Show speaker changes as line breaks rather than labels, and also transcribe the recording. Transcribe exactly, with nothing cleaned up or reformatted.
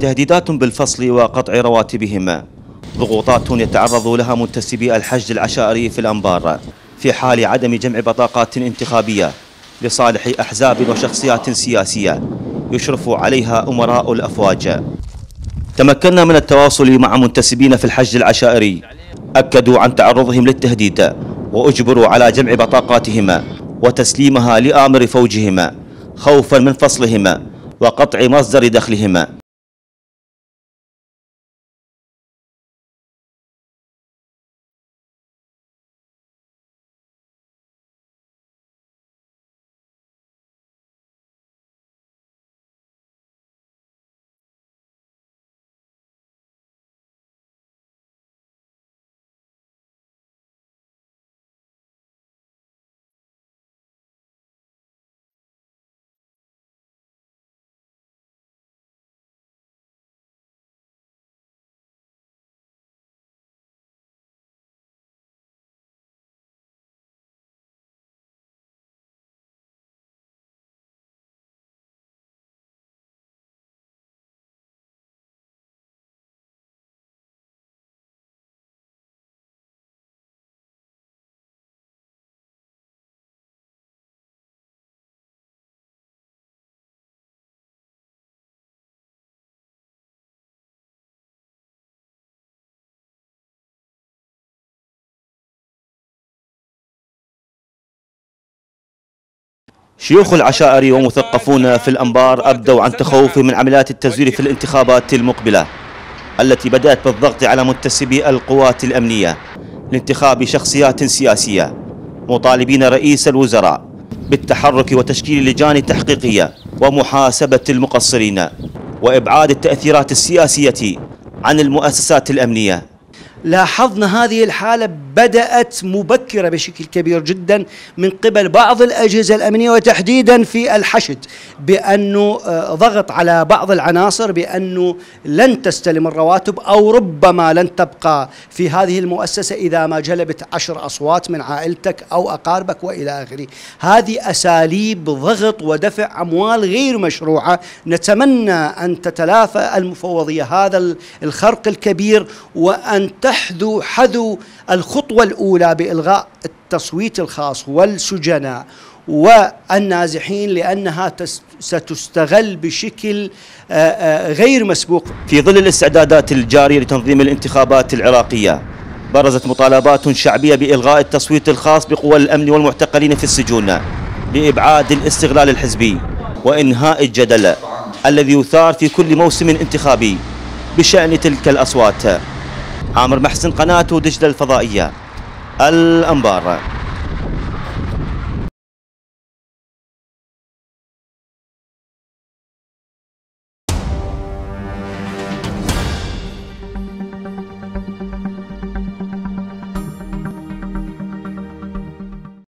تهديدات بالفصل وقطع رواتبهم، ضغوطات يتعرض لها منتسبي الحشد العشائري في الأنبار في حال عدم جمع بطاقات انتخابية لصالح أحزاب وشخصيات سياسية يشرف عليها أمراء الأفواج. تمكنا من التواصل مع منتسبين في الحشد العشائري، أكدوا عن تعرضهم للتهديد وأجبروا على جمع بطاقاتهم وتسليمها لآمر فوجهم خوفا من فصلهم وقطع مصدر دخلهم. شيوخ العشائر ومثقفون في الأنبار أبدوا عن تخوفهم من عمليات التزوير في الانتخابات المقبلة التي بدأت بالضغط على منتسبي القوات الأمنية لانتخاب شخصيات سياسية، مطالبين رئيس الوزراء بالتحرك وتشكيل لجان تحقيقية ومحاسبة المقصرين وإبعاد التأثيرات السياسية عن المؤسسات الأمنية.
لاحظنا هذه الحالة بدأت مبكرة بشكل كبير جدا من قبل بعض الأجهزة الأمنية وتحديدا في الحشد، بأنه ضغط على بعض العناصر بأنه لن تستلم الرواتب أو ربما لن تبقى في هذه المؤسسة إذا ما جلبت عشر أصوات من عائلتك أو أقاربك وإلى آخره. هذه أساليب ضغط ودفع أموال غير مشروعة. نتمنى أن تتلافى المفوضية هذا الخرق الكبير وأن تحذو حذو الخطوة الأولى بإلغاء التصويت الخاص والسجناء والنازحين، لأنها ستستغل بشكل غير مسبوق.
في ظل الاستعدادات الجارية لتنظيم الانتخابات العراقية، برزت مطالبات شعبية بإلغاء التصويت الخاص بقوى الأمن والمعتقلين في السجون لإبعاد الاستغلال الحزبي وإنهاء الجدل الذي يثار في كل موسم انتخابي بشأن تلك الأصوات. عامر محسن، قناة دجلة الفضائية، الأنبار.